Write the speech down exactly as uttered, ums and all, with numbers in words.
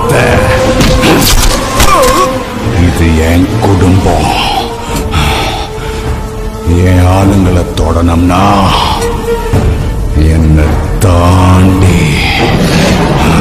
பார்க்காத. இது என் குடும்பம். என் ஆளுங்களை தொடணும்னா என்னை தாண்டி